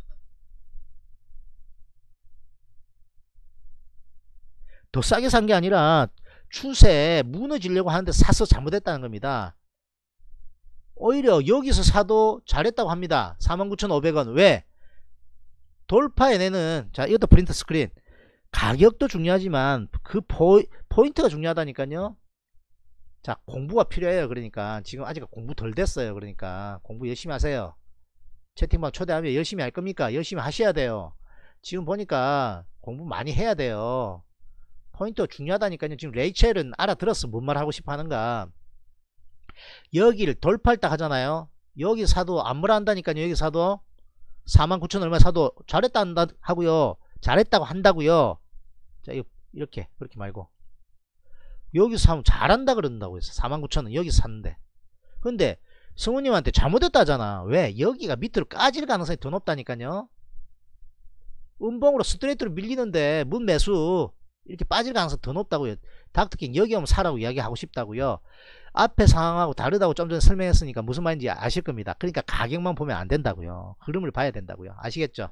더 싸게 산 게 아니라 추세 무너지려고 하는데 사서 잘못했다는 겁니다. 오히려 여기서 사도 잘했다고 합니다. 49,500원. 왜? 돌파해내는, 자, 이것도 프린트 스크린. 가격도 중요하지만 그 포인트가 중요하다니까요. 자, 공부가 필요해요. 그러니까 지금 아직 공부 덜 됐어요. 그러니까 공부 열심히 하세요. 채팅방 초대하면 열심히 할 겁니까? 열심히 하셔야 돼요. 지금 보니까 공부 많이 해야 돼요. 포인트가 중요하다니까요. 지금 레이첼은 알아들었어. 뭔 말 하고 싶어 하는가. 여기를 돌파할 딱 하잖아요. 여기 사도 안 뭐라 한다니까요. 여기 사도 49,000 얼마 사도 잘했다 한다 하고요. 잘했다고 한다고요. 자, 이렇게 그렇게 말고 여기서 사면 잘한다 그런다고 해서 49,000원 여기서 샀는데, 근데 성우님한테 잘못했다 하잖아. 왜? 여기가 밑으로 까질 가능성이 더 높다니까요. 음봉으로 스트레이트로 밀리는데 문 매수 이렇게 빠질 가능성이 더 높다고요. 닥터킹 여기 오면 사라고 이야기하고 싶다고요. 앞에 상황하고 다르다고 좀 전에 설명했으니까 무슨 말인지 아실 겁니다. 그러니까 가격만 보면 안 된다고요. 흐름을 봐야 된다고요. 아시겠죠?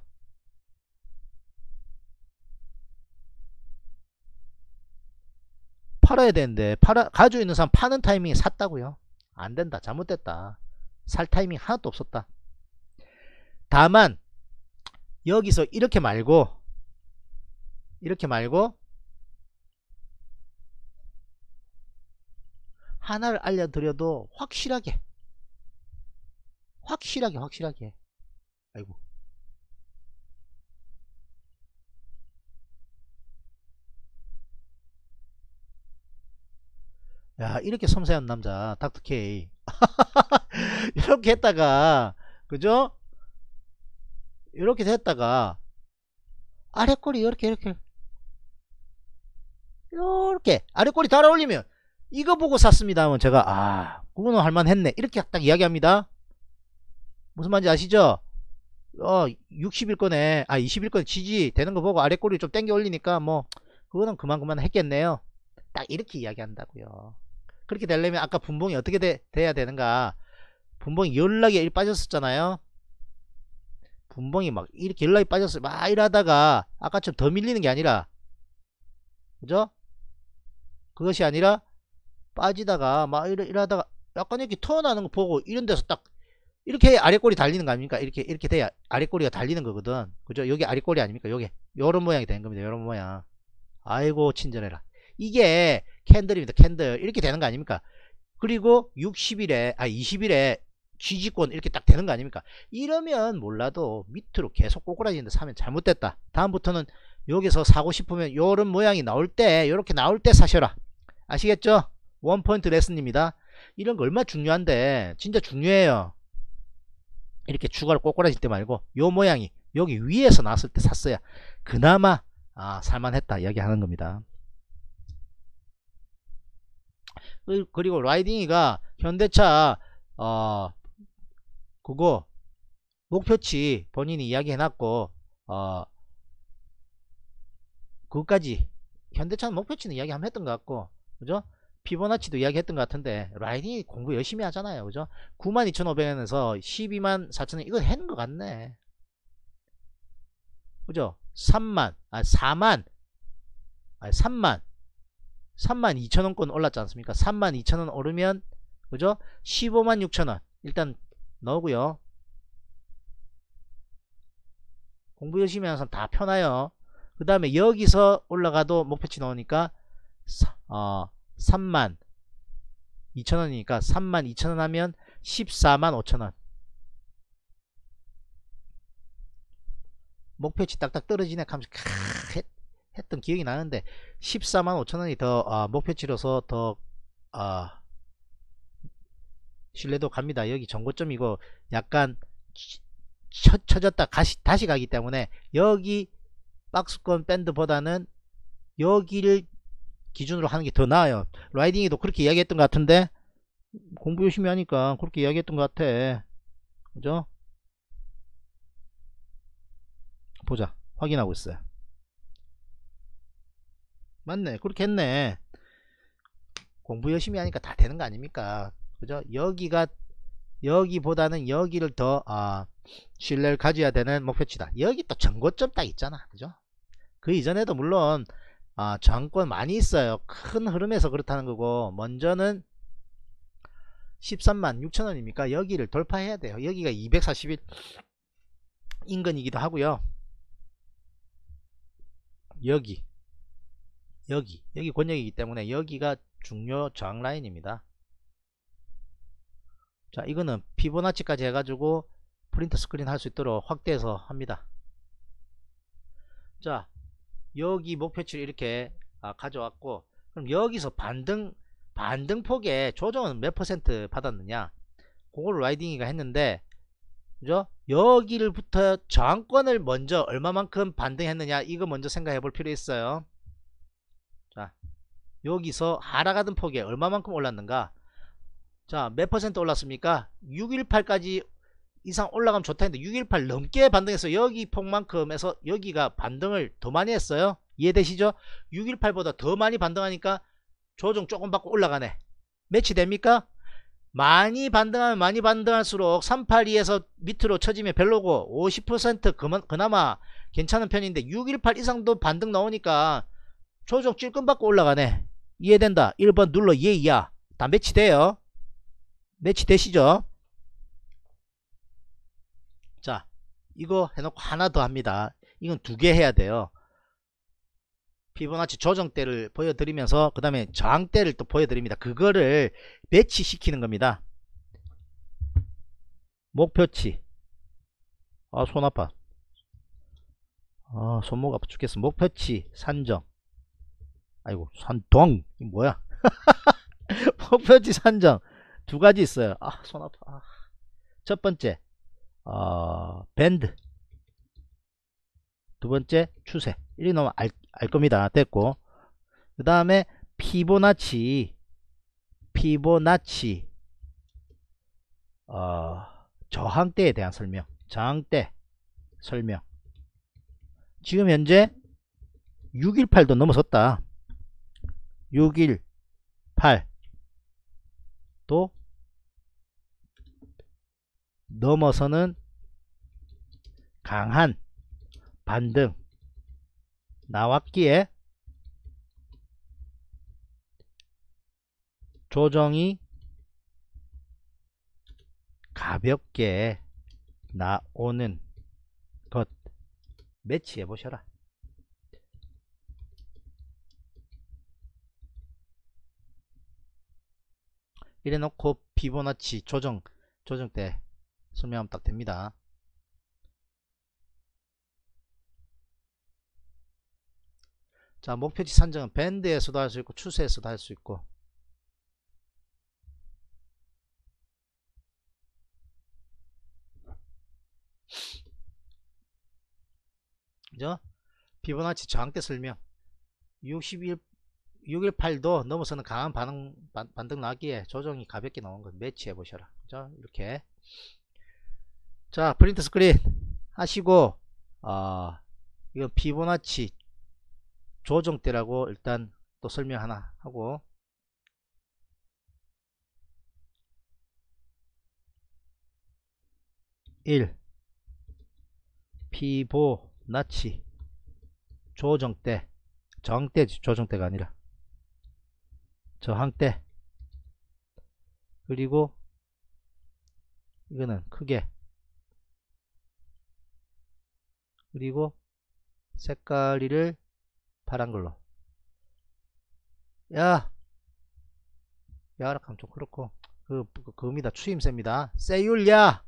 팔아야 되는데 가지고 있는 사람 파는 타이밍에 샀다고요. 안 된다. 잘못됐다. 살 타이밍 하나도 없었다. 다만 여기서 이렇게 말고 하나를 알려드려도 확실하게 아이고 야 이렇게 섬세한 남자 닥터케이 이렇게 했다가 그죠? 이렇게 됐다가 아래 꼬리 이렇게 아래 꼬리 달아 올리면 이거 보고 샀습니다 하면 제가 아 그거는 할만했네 이렇게 딱 이야기합니다. 무슨 말인지 아시죠? 60일권에 20일권에 지지 되는 거 보고 아래 꼬리 좀 당겨 올리니까 뭐 그거는 그만 했겠네요. 딱 이렇게 이야기한다고요. 그렇게 되려면 아까 분봉이 어떻게 돼야 되는가? 분봉이 연락에 빠졌었잖아요. 분봉이 막 이렇게 연락이 빠졌어요. 막 이러다가 아까처럼 더 밀리는 게 아니라 그죠? 그것이 아니라 빠지다가 막 이러다가 약간 이렇게 턴하는 거 보고 이런 데서 딱 이렇게 아래꼬리 달리는 거 아닙니까? 이렇게 돼야 아래꼬리가 달리는 거거든. 그죠? 여기 아래꼬리 아닙니까? 요게 요런 모양이 된 겁니다. 요런 모양. 아이고 친절해라. 이게 캔들입니다. 캔들 이렇게 되는 거 아닙니까? 그리고 60일에 20일에 지지권 이렇게 딱 되는 거 아닙니까? 이러면 몰라도 밑으로 계속 꼬꾸라지는데 사면 잘못됐다. 다음부터는 여기서 사고 싶으면 요런 모양이 나올 때 요렇게 나올 때 사셔라. 아시겠죠? 원포인트 레슨입니다. 이런 거 얼마나 중요한데 진짜 중요해요. 이렇게 추가로 꼬꾸라질 때 말고 요 모양이 여기 위에서 나왔을 때 샀어야 그나마 살만했다 이야기하는 겁니다. 그리고 라이딩이가 현대차 그거 목표치 본인이 이야기해놨고 그것까지 현대차는 목표치는 이야기 한번 했던 것 같고 그죠? 피보나치도 이야기했던 것 같은데 라이딩이 공부 열심히 하잖아요. 그죠? 92,500원에서 124,000원 이거 했는 것 같네. 그죠? 3만 32,000원권 올랐지 않습니까? 32,000원 오르면 그죠? 156,000원 일단 넣고요. 공부 열심히 하는 사람 다 편해요. 그 다음에 여기서 올라가도 목표치 넣으니까 32,000원이니까 32,000원 하면 145,000원 목표치 딱딱 떨어지네 하면서 했던 기억이 나는데 145,000원이 더 목표치로서 더 신뢰도 갑니다. 여기 정고점이고 약간 쳐졌다 다시 가기 때문에 여기 박스권 밴드보다는 여기를 기준으로 하는 게 더 나아요. 라이딩이도 그렇게 이야기했던 것 같은데 공부 열심히 하니까 그렇게 이야기했던 것 같아. 그죠? 보자. 확인하고 있어요. 맞네. 그렇게 했네. 공부 열심히 하니까 다 되는 거 아닙니까? 그죠? 여기보다는 여기를 더 신뢰를 가져야 되는 목표치다. 여기 또 전고점 딱 있잖아. 그죠? 그 이전에도 물론 저항권 많이 있어요. 큰 흐름에서 그렇다는 거고 먼저는 136,000원입니까? 여기를 돌파해야 돼요. 여기가 241 인근이기도 하고요. 여기 권역이기 때문에 여기가 중요 저항 라인입니다. 자, 이거는 피보나치까지 해가지고 프린트 스크린 할 수 있도록 확대해서 합니다. 자, 여기 목표치를 이렇게 가져왔고 그럼 여기서 반등폭에 조정은 몇 퍼센트 받았느냐 그걸 라이딩이가 했는데 그죠? 여기를부터 저항권을 먼저 얼마만큼 반등했느냐 이거 먼저 생각해 볼 필요 있어요. 자, 여기서 하락하던 폭에 얼마만큼 올랐는가. 자, 몇 퍼센트 올랐습니까? 618까지 이상 올라가면 좋다 했는데 618 넘게 반등해서 여기 폭만큼 해서 여기가 반등을 더 많이 했어요. 이해되시죠? 618보다 더 많이 반등하니까 조정 조금 받고 올라가네. 매치됩니까? 많이 반등하면 많이 반등할수록 382에서 밑으로 쳐지면 별로고 50% 그나마 괜찮은 편인데 618 이상도 반등 나오니까 조정 찔끔 받고 올라가네. 이해된다. 1번 눌러 예야. 다 매치돼요. 매치되시죠? 자, 이거 해놓고 하나 더 합니다. 이건 2개 해야 돼요. 피보나치 조정대를 보여드리면서 그 다음에 저항대를 또 보여드립니다. 그거를 매치시키는 겁니다. 목표치. 아, 손 아파. 아, 손목 아파 죽겠어. 목표치 산정. 아이고, 산동. 이 뭐야? 목표치 산정. 두 가지 있어요. 아, 손 아파. 아. 첫 번째, 밴드. 두 번째, 추세. 이리 넣으면 알 겁니다. 됐고. 그 다음에, 피보나치. 저항대에 대한 설명. 저항대 설명. 지금 현재 618도 넘어섰다. 618도 넘어서는 강한 반등 나왔기에 조정이 가볍게 나오는 것 매치해 보셔라. 이래 놓고 피보나치 조정대 설명하면 딱 됩니다. 자, 목표치 산정은 밴드에서도 할 수 있고 추세에서도 할 수 있고. 그죠? 피보나치 저항대 설명. 618도 넘어서는 강한 반등 나기에 조정이 가볍게 나온 것 매치해 보셔라. 그죠? 이렇게. 자, 프린트 스크린 하시고, 이건 피보나치 조정대라고 일단 또 설명 하나 하고, 피보나치 조정대, 저항대 조정대가 아니라 저항대. 그리고 이거는 크게, 그리고 색깔이를 파란 걸로. 야락하면 좀 그렇고, 그겁니다. 추임새입니다. 세율야.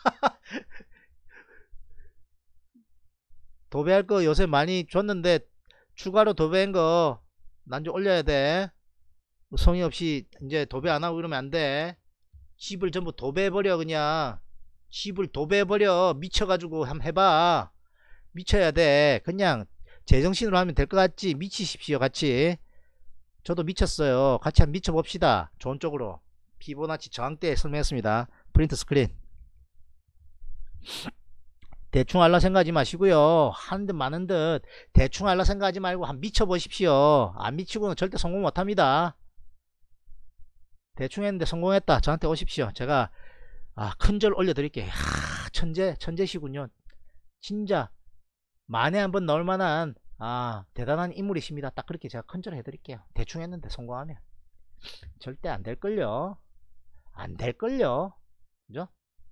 도배할 거 요새 많이 줬는데 추가로 도배한 거 난 좀 올려야 돼. 성의 없이 이제 도배 안 하고 그러면 안 돼. 집을 전부 도배해버려. 그냥 집을 도배해버려. 미쳐가지고 한번 해봐. 미쳐야 돼. 그냥 제정신으로 하면 될 것 같지? 미치십시오. 같이. 저도 미쳤어요. 같이 한번 미쳐봅시다. 좋은 쪽으로. 피보나치 저항대 설명했습니다. 프린트 스크린. 대충 할라 생각하지 마시고요. 하는 듯 마는 듯 대충 할라 생각하지 말고 한번 미쳐보십시오. 안 미치고는 절대 성공 못합니다. 대충 했는데 성공했다. 저한테 오십시오. 제가 큰절 올려드릴게요. 천재시군요. 진짜 만에 한번 나올 만한 대단한 인물이십니다. 딱 그렇게 제가 큰절 해드릴게요. 대충 했는데 성공하면 절대 안 될걸요. 안 될걸요. 그죠?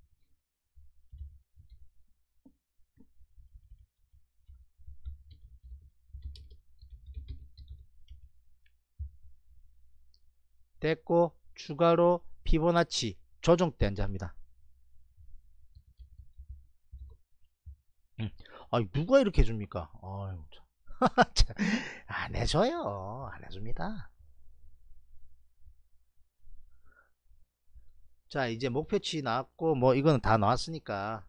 됐고, 추가로 피보나치 조정대 이제 합니다. 누가 이렇게 해줍니까? 아유, 안 해줘요. 안 해줍니다. 자, 이제 목표치 나왔고, 뭐 이거는 다 나왔으니까.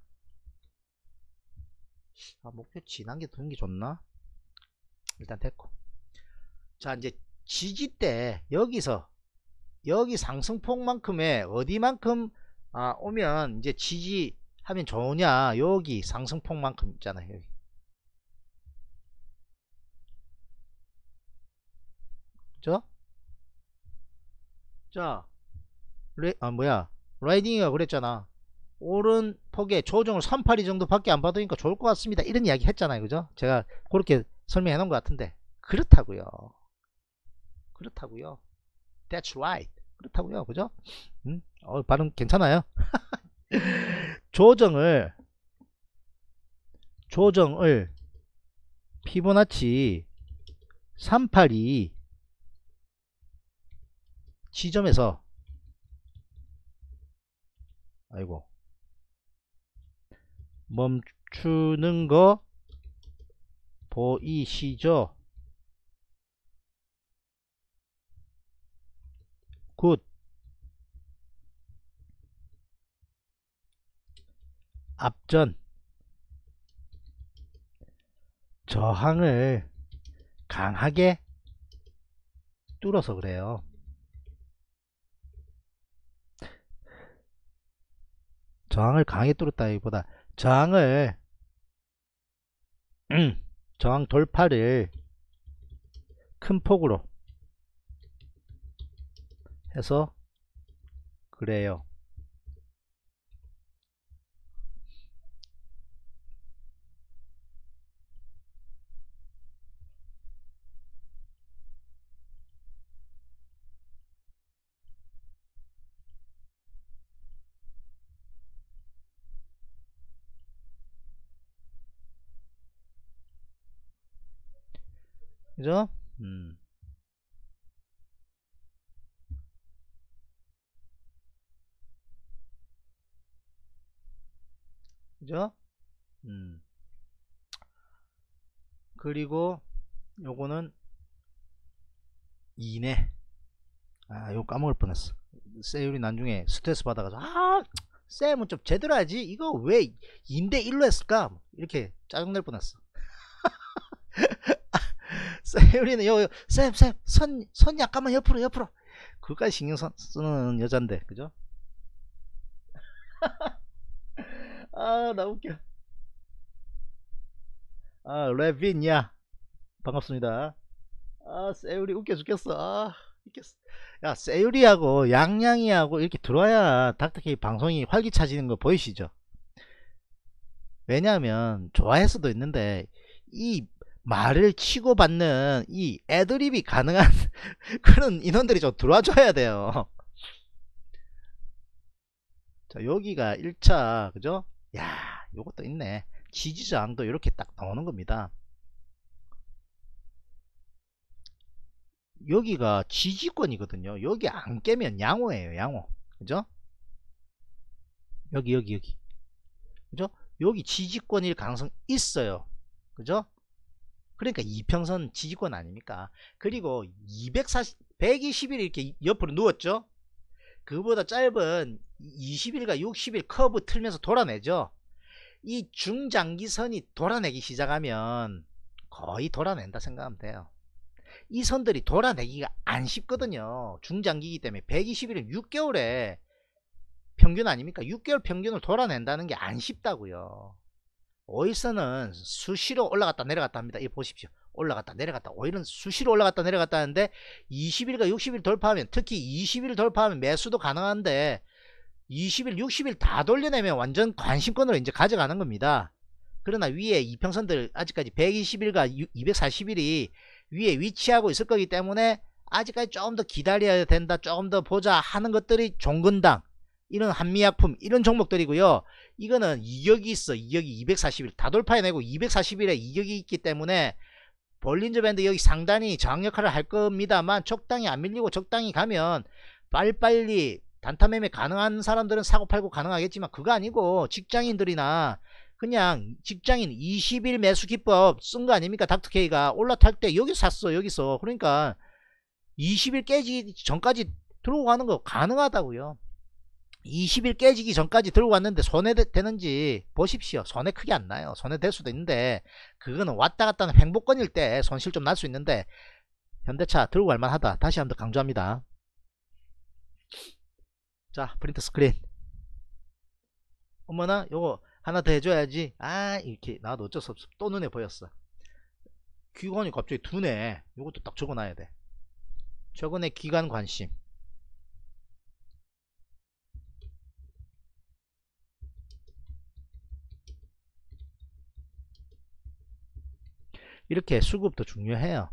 목표치 남겨두는 게 좋나? 일단 됐고. 자, 이제 지지대 여기 상승폭만큼의 어디만큼 오면 이제 지지하면 좋으냐. 여기 상승폭만큼 있잖아요. 여기. 그죠? 자, 라이딩이가 그랬잖아. 오른 폭에 조정을 382 정도밖에 안 받으니까 좋을 것 같습니다. 이런 이야기 했잖아요. 그죠? 제가 그렇게 설명해 놓은 것 같은데. 그렇다고요. That's right. 그렇다고요. 그죠? 발음 괜찮아요? 조정을 피보나치 38이 지점에서 아이고 멈추는 거 보이시죠? 굿. 앞전 저항을 강하게 뚫어서 그래요. 저항을 강하게 뚫었다기보다 저항을 저항 돌파를 큰 폭으로 해서 그래요. 그죠? 그죠? 그리고 요거는 2네. 아, 요거 까먹을 뻔했어. 세율이 나중에 스트레스 받아가지고 쌤은 좀 제대로 하지 이거 왜 2대 1로 했을까 이렇게 짜증낼 뻔했어. 세율이는 쌤 선 약간만 옆으로 그거까지 신경 쓰는 여잔데 그죠? 아 나 웃겨. 아 레빈야 반갑습니다. 아 세율이 웃겨 죽겠어. 아 웃겼어. 야 세율이하고 양양이하고 이렇게 들어와야 닥터케이 방송이 활기차지는 거 보이시죠? 왜냐하면 좋아할 수도 있는데 이 말을 치고받는 이 애드립이 가능한 그런 인원들이 좀 들어와줘야 돼요. 자 여기가 1차 그죠? 야 요것도 있네. 지지저항도 이렇게 딱 나오는 겁니다. 여기가 지지권이거든요. 여기 안 깨면 양호예요. 양호. 그죠? 여기 그죠? 여기 지지권일 가능성 있어요. 그죠? 그러니까 이평선 지지권 아닙니까? 그리고 121일 이렇게 옆으로 누웠죠? 그보다 짧은 20일과 60일 커브 틀면서 돌아내죠? 이 중장기선이 돌아내기 시작하면 거의 돌아낸다 생각하면 돼요. 이 선들이 돌아내기가 안 쉽거든요. 중장기이기 때문에 120일은 6개월에 평균 아닙니까? 6개월 평균을 돌아낸다는 게 안 쉽다고요. 오일선은 수시로 올라갔다 내려갔다 합니다. 이거 보십시오. 올라갔다 내려갔다. 오일은 수시로 올라갔다 내려갔다 하는데 20일과 60일 돌파하면 특히 20일 돌파하면 매수도 가능한데 20일 60일 다 돌려내면 완전 관심권으로 이제 가져가는 겁니다. 그러나 위에 이평선들 아직까지 120일과 240일이 위에 위치하고 있을 거기 때문에 아직까지 조금 더 기다려야 된다, 조금 더 보자 하는 것들이 종근당 이런 한미약품 이런 종목들이고요. 이거는 이격이 있어. 이격이 240일 다 돌파해내고 240일에 이격이 있기 때문에 볼린저 밴드 여기 상단이 저항 역할을 할 겁니다만 적당히 안 밀리고 적당히 가면 빨리빨리 단타 매매 가능한 사람들은 사고 팔고 가능하겠지만 그거 아니고 직장인들이나 그냥 직장인 20일 매수 기법 쓴 거 아닙니까? 닥터케이가 올라탈 때 여기 샀어. 여기서. 그러니까 20일 깨지기 전까지 들고 가는 거 가능하다고요. 20일 깨지기 전까지 들고 갔는데 손해되는지 보십시오. 손해 크게 안 나요. 손해될 수도 있는데 그거는 왔다 갔다 하는 횡보권일 때 손실 좀 날 수 있는데 현대차 들고 갈 만하다. 다시 한번 강조합니다. 자 프린트 스크린. 어머나 요거 하나 더 해줘야지. 아 이렇게 나도 어쩔 수 없어. 또 눈에 보였어. 귀관이 갑자기 두네. 요것도 딱 적어놔야 돼. 최근에 기관 관심. 이렇게 수급도 중요해요.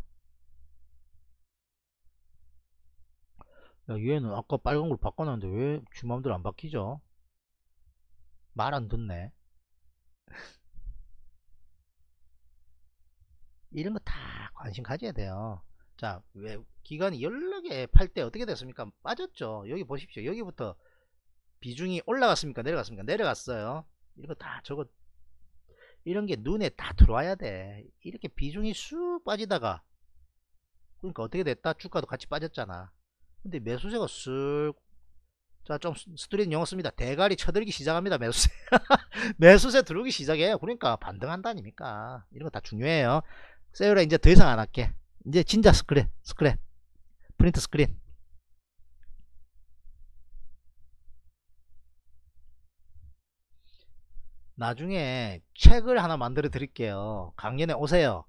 야, 얘는 아까 빨간 걸 바꿔놨는데 왜 지 맘대로 안 바뀌죠? 말 안 듣네. 이런 거 다 관심 가져야 돼요. 자, 왜 기관이 여러 개 팔 때 어떻게 됐습니까? 빠졌죠. 여기 보십시오. 여기부터 비중이 올라갔습니까? 내려갔습니까? 내려갔어요. 이거 다 저거 이런 게 눈에 다 들어와야 돼. 이렇게 비중이 쑥 빠지다가 그러니까 어떻게 됐다? 주가도 같이 빠졌잖아. 근데 매수세가 쓱, 자, 좀 스트릿 용어 씁니다. 대가리 쳐들기 시작합니다. 매수세. 매수세 들어오기 시작해요. 그러니까 반등한다 아닙니까? 이런 거 다 중요해요. 세율아 이제 더 이상 안 할게. 이제 진짜 스크랩 프린트 스크린. 나중에 책을 하나 만들어 드릴게요. 강연에 오세요.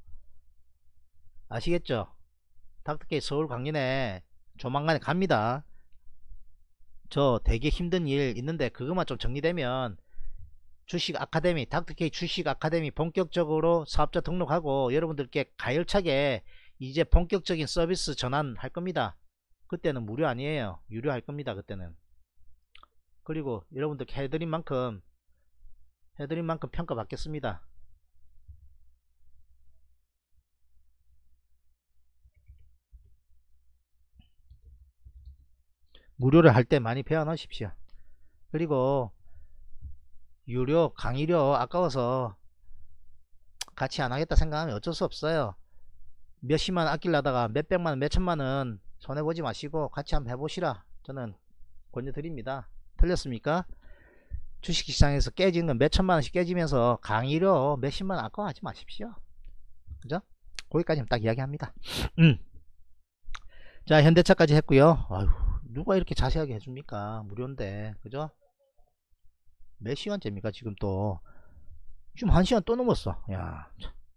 아시겠죠? 닥터케이 서울 강연에 조만간에 갑니다. 저 되게 힘든 일 있는데 그것만 좀 정리되면 주식 아카데미, 닥터케이 주식 아카데미 본격적으로 사업자 등록하고 여러분들께 가열차게 이제 본격적인 서비스 전환할 겁니다. 그때는 무료 아니에요. 유료 할 겁니다. 그때는. 그리고 여러분들 해드린 만큼 평가 받겠습니다. 무료를 할 때 많이 배워 놓으십시오. 그리고 유료 강의료 아까워서 같이 안 하겠다 생각하면 어쩔 수 없어요. 몇십만 원 아끼려다가 몇백만 원 몇천만 원 손해보지 마시고 같이 한번 해보시라 저는 권유드립니다. 틀렸습니까? 주식시장에서 깨지는 건 몇천만 원씩 깨지면서 강의료 몇십만 원 아까워하지 마십시오. 그죠? 거기까지는 딱 이야기합니다. 자, 현대차까지 했고요. 아유, 누가 이렇게 자세하게 해줍니까? 무료인데. 그죠? 몇 시간째입니까? 지금 또 지금 1시간 또 넘었어. 야.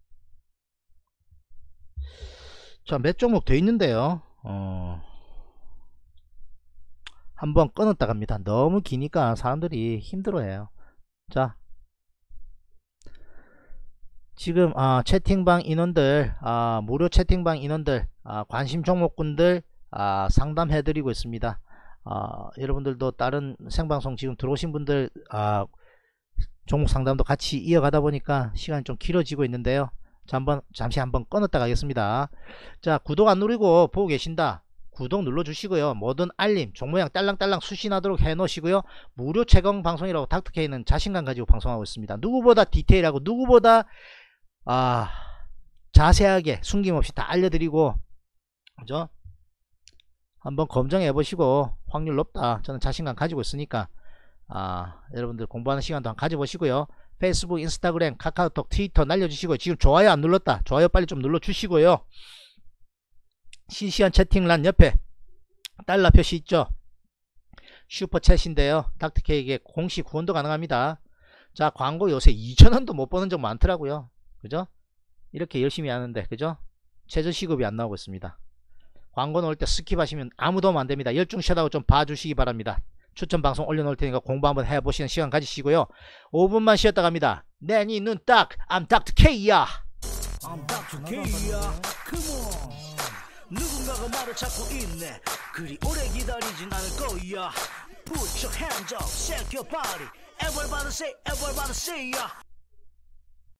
자, 몇 종목 더 있는데요. 한번 끊었다 갑니다. 너무 기니까 사람들이 힘들어해요. 자, 지금 채팅방 인원들, 무료 채팅방 인원들, 관심 종목군들 상담해드리고 있습니다. 여러분들도 다른 생방송 지금 들어오신 분들 종목 상담도 같이 이어가다 보니까 시간이 좀 길어지고 있는데요. 자, 잠시 한번 끊었다 가겠습니다. 자, 구독 안 누르고 보고 계신다. 구독 눌러주시고요. 모든 알림 종모양 딸랑딸랑 수신하도록 해놓으시고요. 무료 채광 방송이라고 닥터케이는 자신감 가지고 방송하고 있습니다. 누구보다 디테일하고 누구보다 자세하게 숨김없이 다 알려드리고, 그죠? 한번 검증해 보시고 확률 높다 저는 자신감 가지고 있으니까 여러분들 공부하는 시간도 한번 가져보시고요. 페이스북, 인스타그램, 카카오톡, 트위터 날려주시고요. 지금 좋아요 안 눌렀다. 좋아요 빨리 좀 눌러주시고요. 실시간 채팅란 옆에 달러 표시 있죠? 슈퍼챗인데요. 닥터케이에게 공식 후원도 가능합니다. 자, 광고 요새 2,000원도 못 버는 적 많더라고요. 그죠? 이렇게 열심히 하는데, 그죠? 최저시급이 안 나오고 있습니다. 광고 넣을 때 스킵하시면 아무 도움 안 됩니다. 열중 샷하고 좀 봐주시기 바랍니다. 추천 방송 올려놓을 테니까 공부 한번 해보시는 시간 가지시고요. 5분만 쉬었다 갑니다. 내 니 눈 딱, I'm Dr. K야. I'm Dr. K야. Come on. 누군가가 말을 찾고 있네. 그리 오래 기다리진 않을 거야. Put your hands up, shake your body. Everybody say, everybody say, yeah.